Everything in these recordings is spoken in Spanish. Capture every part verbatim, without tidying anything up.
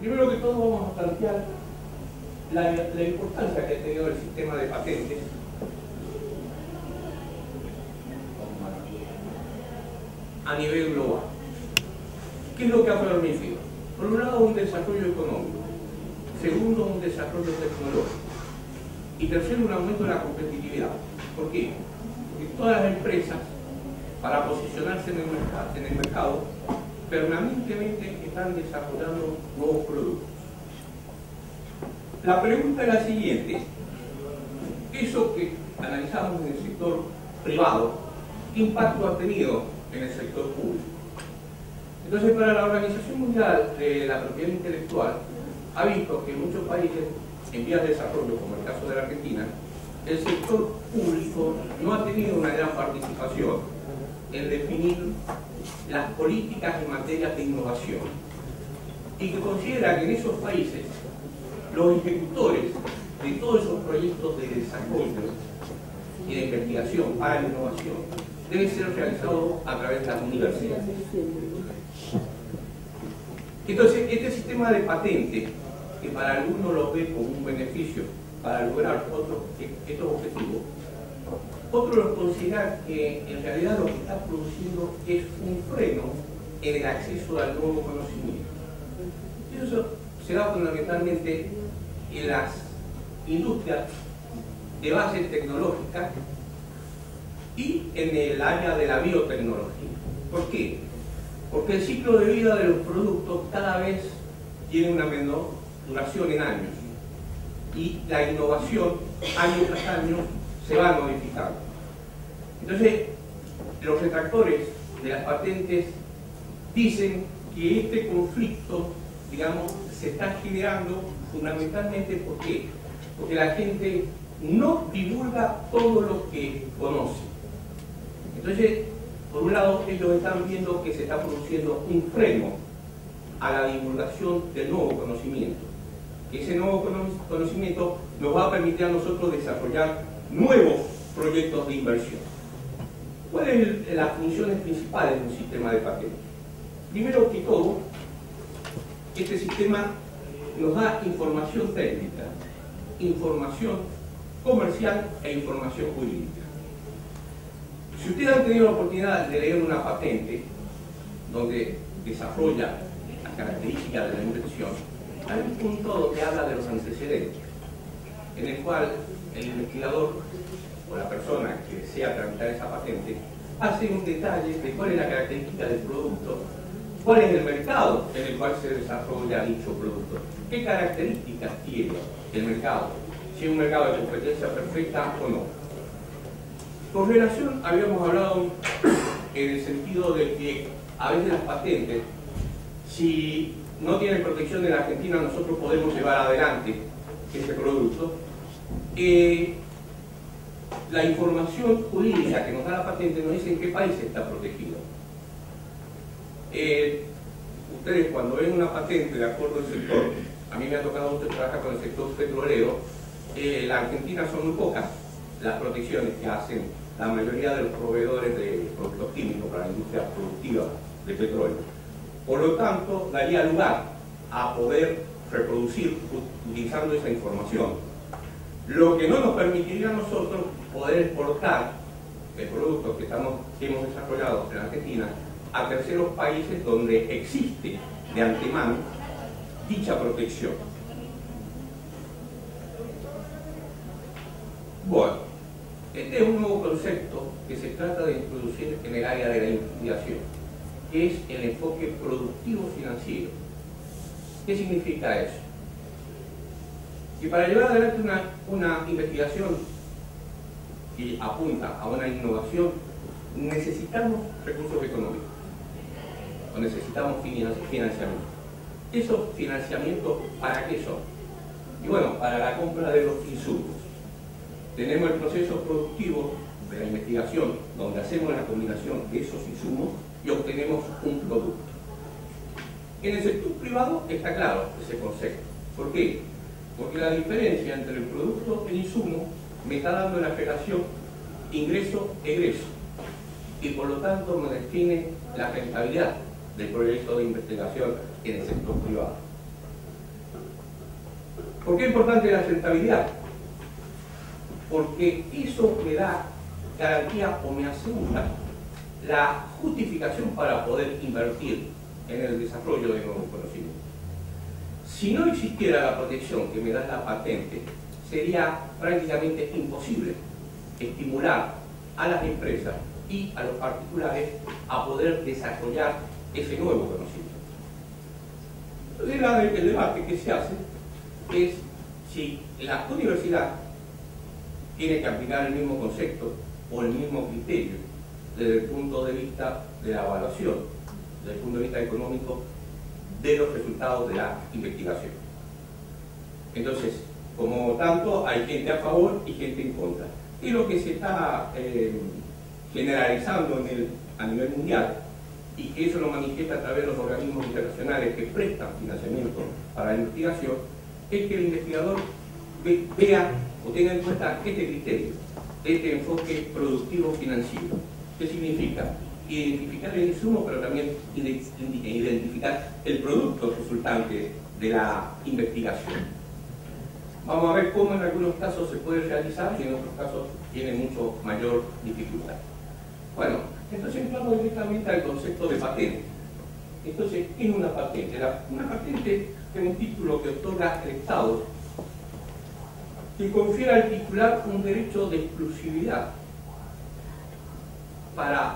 Primero que todo vamos a plantear la, la importancia que ha tenido el sistema de patentes a nivel global. ¿Qué es lo que ha permitido? Por un lado, un desarrollo económico. Segundo, un desarrollo tecnológico. Y tercero, un aumento de la competitividad. ¿Por qué? Porque todas las empresas, para posicionarse en el mercado, en el mercado permanentemente están desarrollando nuevos productos. La pregunta es la siguiente. Eso que analizamos en el sector privado, ¿qué impacto ha tenido en el sector público? Entonces, para la Organización Mundial de la Propiedad Intelectual, ha visto que en muchos países en vías de desarrollo, como el caso de la Argentina, el sector público no ha tenido una gran participación en definir las políticas en materia de innovación, y que considera que en esos países los ejecutores de todos esos proyectos de desarrollo y de investigación para la innovación deben ser realizados a través de las universidades. Entonces, este sistema de patente, que para algunos lo ve como un beneficio para lograr otros, estos objetivos, otros los consideran que en realidad lo que está produciendo es un freno en el acceso al nuevo conocimiento. Y eso se da fundamentalmente en las industrias de base tecnológica y en el área de la biotecnología. ¿Por qué? Porque el ciclo de vida de los productos cada vez tiene una menor duración en años y la innovación año tras año se va modificando. Entonces, los retractores de las patentes dicen que este conflicto, digamos, se está generando fundamentalmente ¿por qué? Porque la gente no divulga todo lo que conoce. Entonces, por un lado, ellos están viendo que se está produciendo un freno a la divulgación del nuevo conocimiento. Ese nuevo conocimiento nos va a permitir a nosotros desarrollar nuevos proyectos de inversión. ¿Cuáles son las funciones principales de un sistema de patentes? Primero que todo, este sistema nos da información técnica, información comercial e información jurídica. Si ustedes han tenido la oportunidad de leer una patente donde desarrolla las características de la invención, hay un punto donde habla de los antecedentes, en el cual el investigador o la persona que desea tramitar esa patente hace un detalle de cuál es la característica del producto, cuál es el mercado en el cual se desarrolla dicho producto, qué características tiene el mercado, si es un mercado de competencia perfecta o no. Con relación, habíamos hablado en el sentido de que a veces las patentes, si no tienen protección en la Argentina, nosotros podemos llevar adelante ese producto. Eh, la información jurídica que nos da la patente nos dice en qué país está protegido. Eh, ustedes cuando ven una patente de acuerdo al sector, a mí me ha tocado mucho trabajar con el sector petrolero, eh, la Argentina son muy pocas las protecciones que hacen la mayoría de los proveedores de productos químicos para la industria productiva de petróleo. Por lo tanto, daría lugar a poder reproducir utilizando esa información, lo que no nos permitiría a nosotros poder exportar el producto que, estamos, que hemos desarrollado en Argentina a terceros países donde existe de antemano dicha protección. Bueno, este es un nuevo concepto que se trata de introducir en el área de la investigación, que es el enfoque productivo financiero. ¿Qué significa eso? Que para llevar adelante una, una investigación que apunta a una innovación, necesitamos recursos económicos o necesitamos financiamiento. ¿Esos financiamientos para qué son? Y bueno, para la compra de los insumos. Tenemos el proceso productivo de la investigación, donde hacemos la combinación de esos insumos y obtenemos un producto. En el sector privado está claro ese concepto. ¿Por qué? Porque la diferencia entre el producto y el insumo me está dando la relación ingreso-egreso y por lo tanto me define la rentabilidad del proyecto de investigación en el sector privado. ¿Por qué es importante la rentabilidad? Porque eso me da garantía o me asegura la justificación para poder invertir en el desarrollo de nuevos conocimientos. Si no existiera la protección que me da la patente, sería prácticamente imposible estimular a las empresas y a los particulares a poder desarrollar ese nuevo conocimiento. Entonces, el debate que se hace es si la universidad tiene que aplicar el mismo concepto o el mismo criterio desde el punto de vista de la evaluación, desde el punto de vista económico de los resultados de la investigación. Entonces, como tanto, hay gente a favor y gente en contra. Y lo que se está eh, generalizando en el, a nivel mundial, y que eso lo manifiesta a través de los organismos internacionales que prestan financiamiento para la investigación, es que el investigador ve, vea o tenga en cuenta este criterio, este enfoque productivo financiero. ¿Qué significa? Identificar el insumo, pero también identificar el producto resultante de la investigación. Vamos a ver cómo en algunos casos se puede realizar y en otros casos tiene mucho mayor dificultad. Bueno, entonces entramos directamente al concepto de patente. Entonces, ¿qué es una patente? La, una patente es un título que otorga el Estado que confiere al titular un derecho de exclusividad para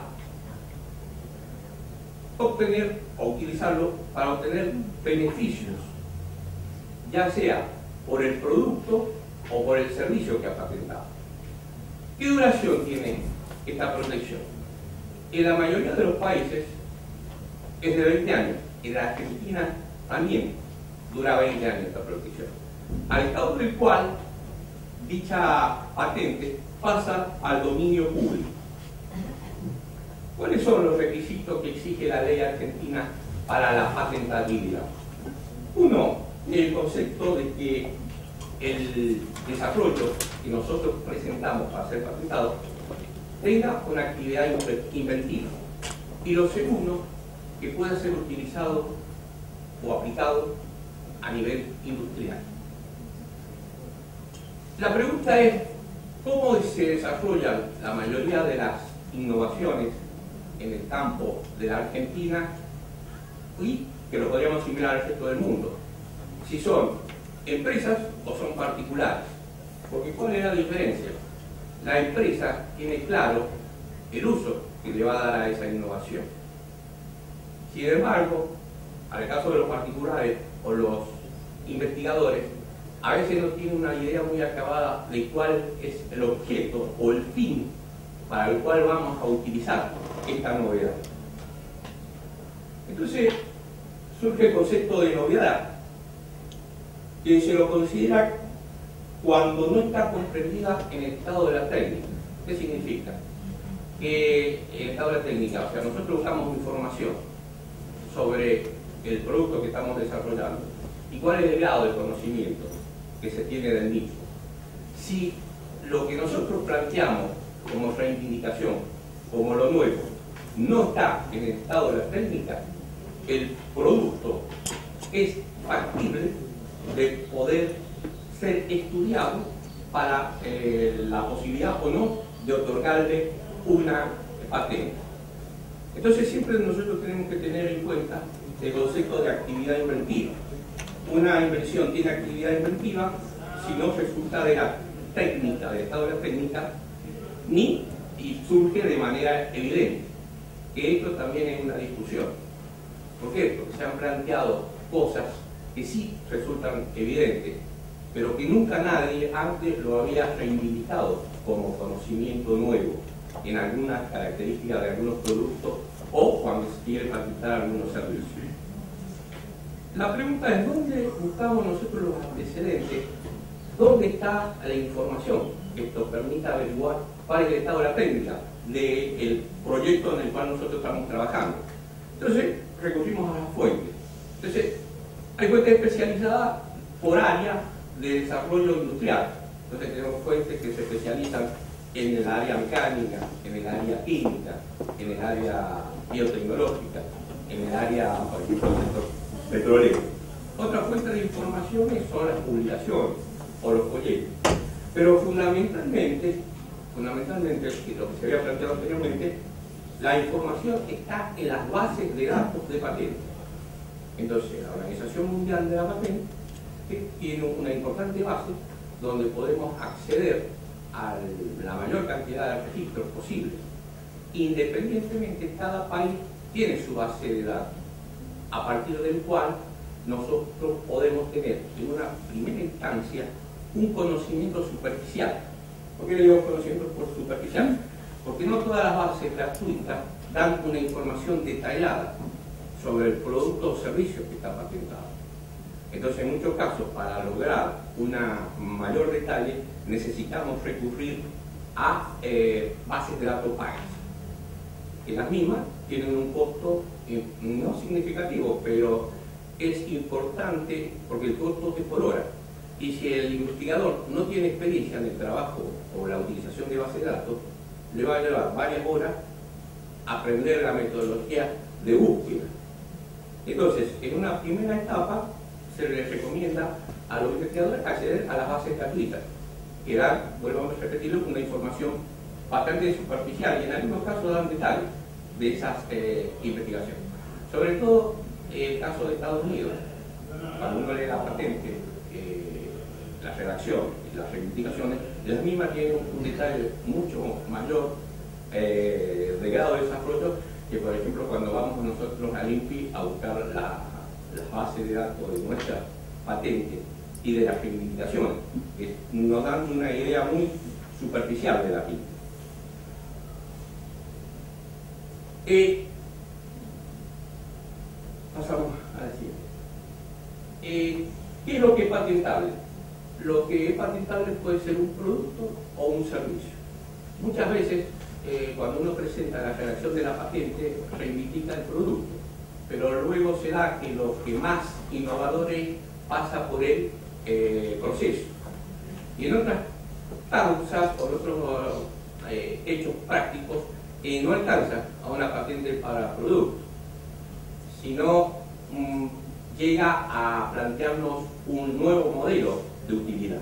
obtener o utilizarlo para obtener beneficios, ya sea por el producto o por el servicio que ha patentado. ¿Qué duración tiene esta protección? En la mayoría de los países es de veinte años. En la Argentina también dura veinte años esta protección, al estado del cual dicha patente pasa al dominio público. ¿Cuáles son los requisitos que exige la ley argentina para la patentabilidad? Uno, el concepto de que el desarrollo que nosotros presentamos para ser patentado tenga una actividad inventiva. Y lo segundo, que pueda ser utilizado o aplicado a nivel industrial. La pregunta es, ¿cómo se desarrollan la mayoría de las innovaciones en el campo de la Argentina y que lo podríamos asimilar al resto del mundo? Si son empresas o son particulares. Porque ¿cuál es la diferencia? La empresa tiene claro el uso que le va a dar a esa innovación. Sin embargo, al caso de los particulares o los investigadores, a veces no tienen una idea muy acabada de cuál es el objeto o el fin para el cual vamos a utilizar esta novedad. Entonces, surge el concepto de novedad, que se lo considera cuando no está comprendida en el estado de la técnica. ¿Qué significa? Que en el estado de la técnica, o sea, nosotros buscamos información sobre el producto que estamos desarrollando y cuál es el grado de conocimiento que se tiene del mismo. Si lo que nosotros planteamos como reivindicación, como lo nuevo, no está en el estado de la técnica, el producto es factible de poder ser estudiado para eh, la posibilidad o no de otorgarle una patente. Entonces siempre nosotros tenemos que tener en cuenta el concepto de actividad inventiva. Una invención tiene actividad inventiva si no resulta de la técnica, del estado de la técnica, ni y surge de manera evidente. Que esto también es una discusión. ¿Por qué? Porque se han planteado cosas que sí resultan evidentes, pero que nunca nadie antes lo había reivindicado como conocimiento nuevo en algunas características de algunos productos o cuando se quiere patentar algunos servicios. La pregunta es, ¿dónde buscamos nosotros los antecedentes? ¿Dónde está la información que esto permita averiguar cuál es el estado de la técnica del proyecto en el cual nosotros estamos trabajando? Entonces, recurrimos a las fuentes. Entonces, hay fuentes especializadas por área de desarrollo industrial. Entonces, tenemos fuentes que se especializan en el área mecánica, en el área química, en el área biotecnológica, en el área, por ejemplo, petrolero. Otra fuente de informaciones son las publicaciones o los folletos. Pero fundamentalmente, fundamentalmente, y lo que se había planteado anteriormente, la información está en las bases de datos de patentes. Entonces, la Organización Mundial de la Patente tiene una importante base donde podemos acceder a la mayor cantidad de registros posibles. Independientemente, cada país tiene su base de datos, a partir del cual nosotros podemos tener en una primera instancia un conocimiento superficial. ¿Por qué le digo conocimiento por superficial? Porque no todas las bases gratuitas dan una información detallada sobre el producto o servicio que está patentado. Entonces, en muchos casos, para lograr un mayor detalle, necesitamos recurrir a eh, bases de datos pagas. Que las mismas tienen un costo eh, no significativo, pero es importante porque el costo es por hora. Y si el investigador no tiene experiencia en el trabajo o la utilización de bases de datos, le va a llevar varias horas aprender la metodología de búsqueda. Entonces, en una primera etapa, se les recomienda a los investigadores acceder a las bases gratuitas, que dan, volvamos a repetirlo, una información bastante superficial y en algunos casos dan detalles de esas eh, investigaciones. Sobre todo, el caso de Estados Unidos, cuando uno lee la patente, eh, la redacción y las reivindicaciones, las mismas tienen un detalle mucho mayor eh, de grado de desarrollo que, por ejemplo, cuando vamos nosotros al I N P I a buscar la, las bases de datos de nuestra patente y de las reivindicaciones, que nos dan una idea muy superficial de la P I P. Eh, pasamos a la siguiente. Eh, ¿Qué es lo que es patentable? Lo que es patentable puede ser un producto o un servicio. Muchas veces, eh, cuando uno presenta la redacción de la patente, reivindica el producto, pero luego se da que lo que más innovador es pasa por el eh, proceso. Y en otras causas, por otros eh, hechos prácticos, eh, no alcanza a una patente para producto, sino mm, llega a plantearnos un nuevo modelo de utilidad.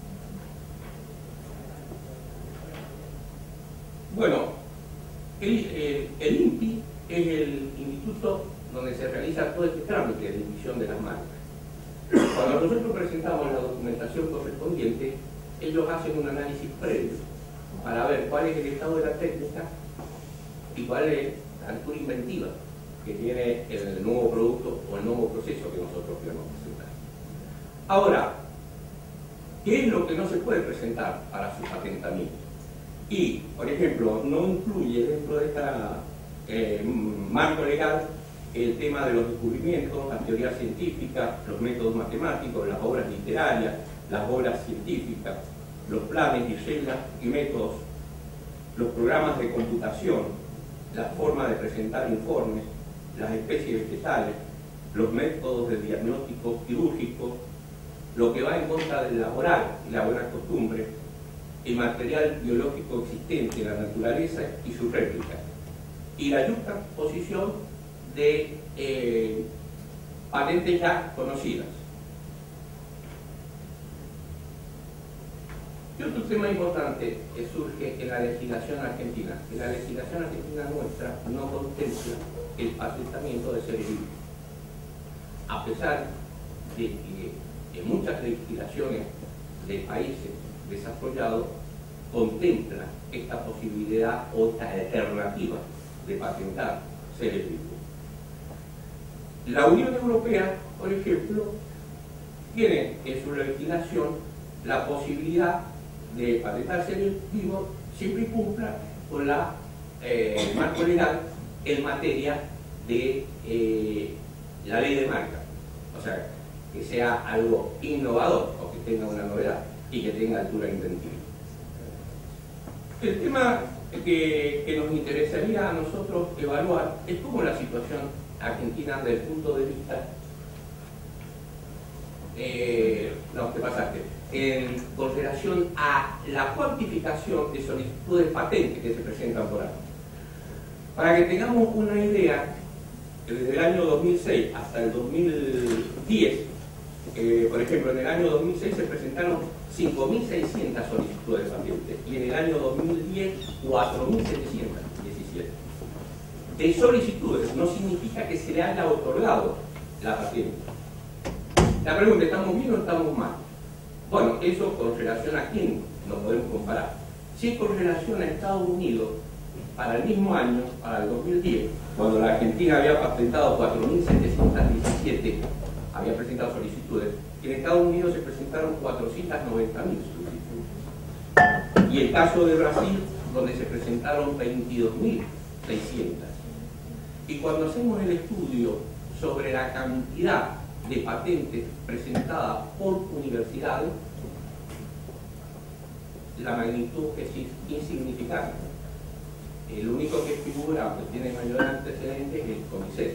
Bueno, el, el, el I N P I es el instituto donde se realiza todo este trámite de emisión de las marcas. Cuando nosotros presentamos la documentación correspondiente, ellos hacen un análisis previo para ver cuál es el estado de la técnica y cuál es la altura inventiva que tiene el nuevo producto o el nuevo proceso que nosotros queremos presentar. Ahora, ¿qué es lo que no se puede presentar para su patentamiento? Y, por ejemplo, no incluye dentro de este eh, marco legal el tema de los descubrimientos, las teorías científicas, los métodos matemáticos, las obras literarias, las obras científicas, los planes y reglas y métodos, los programas de computación, la forma de presentar informes, las especies vegetales, los métodos de diagnóstico quirúrgico, lo que va en contra del laboral y la buena costumbre, el material biológico existente en la naturaleza y su réplica, y la juxtaposición de eh, patentes ya conocidas. Y otro tema importante que surge en la legislación argentina, que la legislación argentina nuestra no contempla el patentamiento de seres vivos, a pesar de que en muchas legislaciones de países desarrollados contempla esta posibilidad o esta alternativa de patentar seres vivos. La Unión Europea, por ejemplo, tiene en su legislación la posibilidad de patentar seres vivos siempre y cumpla con la eh, marco legal en materia de eh, la ley de marca, o sea, que sea algo innovador o que tenga una novedad y que tenga altura inventiva. El tema que, que nos interesaría a nosotros evaluar es cómo la situación argentina desde el punto de vista eh, no, te pasaste en consideración a la cuantificación de solicitudes patentes que se presentan por año. Para que tengamos una idea, desde el año dos mil seis hasta el dos mil diez Eh, por ejemplo, en el año dos mil seis se presentaron cinco mil seiscientas solicitudes de patente y en el año dos mil diez cuatro mil setecientas diecisiete. De solicitudes no significa que se le haya otorgado la patente. La pregunta, ¿estamos bien o estamos mal? Bueno, eso con relación a quién lo podemos comparar. Si es con relación a Estados Unidos, para el mismo año, para el dos mil diez, cuando la Argentina había patentado cuatro mil setecientas diecisiete, había presentado solicitudes, en Estados Unidos se presentaron cuatrocientas noventa mil solicitudes. Y el caso de Brasil, donde se presentaron veintidós mil seiscientas. Y cuando hacemos el estudio sobre la cantidad de patentes presentadas por universidades, la magnitud es insignificante. El único que figura, que tiene mayor antecedente, es el CONICET.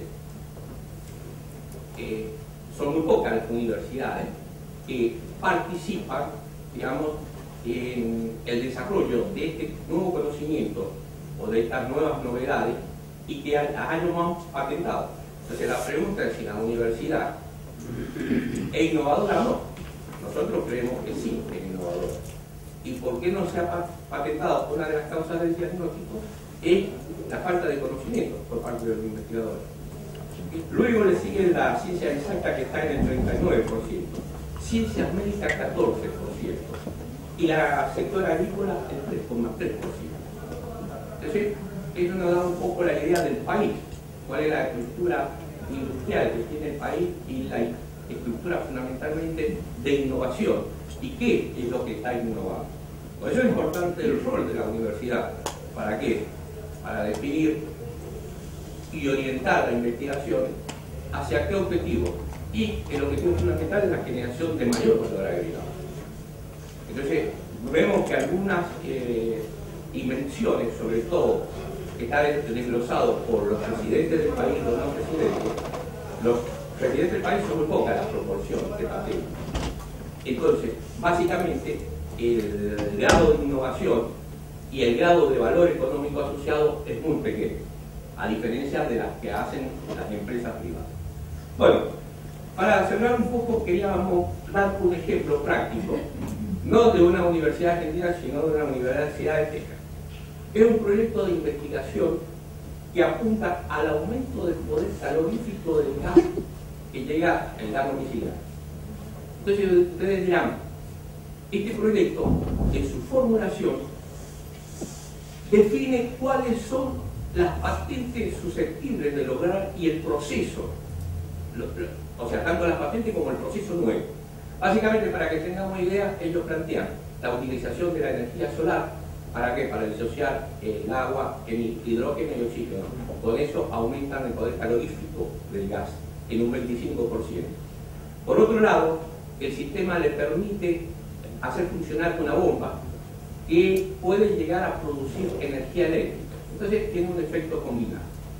Eh, son muy pocas las universidades que participan, digamos, en el desarrollo de este nuevo conocimiento o de estas nuevas novedades y que las hayamos patentado. Entonces la pregunta es si la universidad es innovadora o no. Nosotros creemos que sí es innovadora. ¿Y por qué no se ha patentado? Una de las causas del diagnóstico es la falta de conocimiento por parte de los investigadores. Luego le sigue la ciencia exacta, que está en el treinta y nueve por ciento, ciencias médicas catorce por ciento y la sector agrícola el tres coma tres por ciento. Entonces, eso nos da un poco la idea del país, cuál es la estructura industrial que tiene el país y la estructura fundamentalmente de innovación y qué es lo que está innovando. Por eso es importante el rol de la universidad. ¿Para qué? Para definir y orientar la investigación hacia qué objetivo. Y el objetivo fundamental es la generación de mayor valor agregado. Entonces, vemos que algunas eh, invenciones, sobre todo, que están desglosados por los presidentes del país, los no presidentes, los presidentes del país son muy pocas la proporción de patentes. Entonces, básicamente, el grado de innovación y el grado de valor económico asociado es muy pequeño, a diferencia de las que hacen las empresas privadas. Bueno, para cerrar un poco queríamos dar un ejemplo práctico, no de una universidad argentina, sino de una universidad de Texas. Es un proyecto de investigación que apunta al aumento del poder calorífico del gas que llega al gas homicida. Entonces ustedes dirán, este proyecto, en su formulación, define cuáles son las patentes susceptibles de lograr y el proceso, o sea, tanto las patentes como el proceso nuevo. Básicamente, para que tengamos idea, ellos plantean la utilización de la energía solar. ¿Para qué? Para disociar el agua en hidrógeno y oxígeno. Con eso aumentan el poder calorífico del gas en un veinticinco por ciento. Por otro lado, el sistema le permite hacer funcionar una bomba que puede llegar a producir energía eléctrica. Entonces tiene un efecto combinado.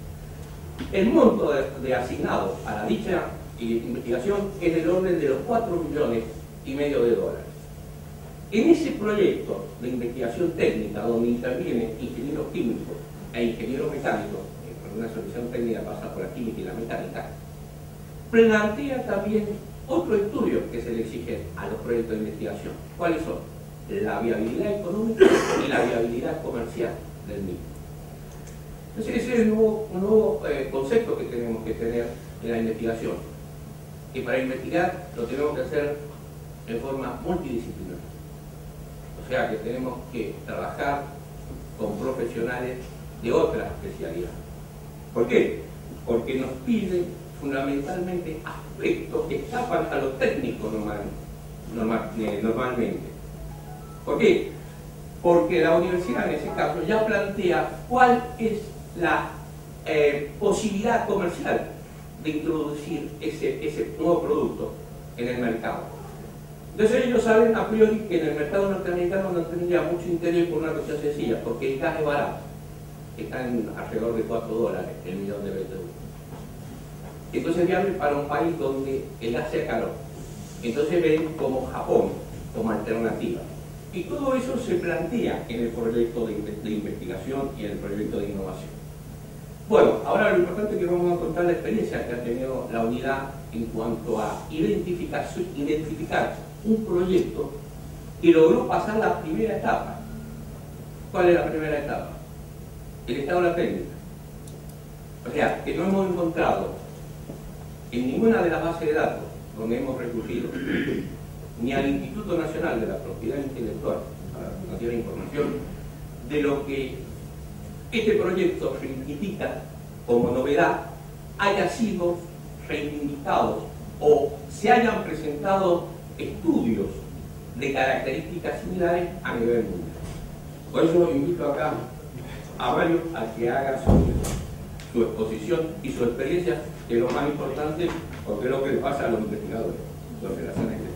El monto de, de asignado a la dicha eh, investigación es del orden de los cuatro millones y medio de dólares. En ese proyecto de investigación técnica, donde intervienen ingenieros químicos e ingenieros mecánicos, que por una solución técnica pasa por la química y la mecánica, plantea también otro estudio que se le exige a los proyectos de investigación. ¿Cuáles son? La viabilidad económica y la viabilidad comercial del mismo. Entonces ese es un nuevo, un nuevo eh, concepto que tenemos que tener en la investigación. Y para investigar lo tenemos que hacer en forma multidisciplinar. O sea que tenemos que trabajar con profesionales de otra especialidad. ¿Por qué? Porque nos piden fundamentalmente aspectos que escapan a lo técnico normal, normal, eh, normalmente. ¿Por qué? Porque la universidad en ese caso ya plantea cuál es la eh, posibilidad comercial de introducir ese, ese nuevo producto en el mercado. Entonces ellos saben a priori que en el mercado norteamericano no tendría mucho interés por una cuestión sencilla, porque el gas es barato, está en alrededor de cuatro dólares el millón de B T U. Entonces es viable para un país donde el gas sea caro. Entonces ven como Japón como alternativa. Y todo eso se plantea en el proyecto de, de investigación y en el proyecto de innovación. Bueno, ahora lo importante es que vamos a contar la experiencia que ha tenido la unidad en cuanto a identificar, identificar un proyecto que logró pasar la primera etapa. ¿Cuál es la primera etapa? El estado de la técnica. O sea, que no hemos encontrado en ninguna de las bases de datos donde hemos recurrido, ni al Instituto Nacional de la Propiedad Intelectual, para que nos diera información de lo que este proyecto reivindica como novedad, haya sido reivindicados o se hayan presentado estudios de características similares a nivel mundial. Por eso invito acá a Mario a que haga su, su exposición y su experiencia, que es lo más importante, porque es lo que le pasa a los investigadores, las relaciones.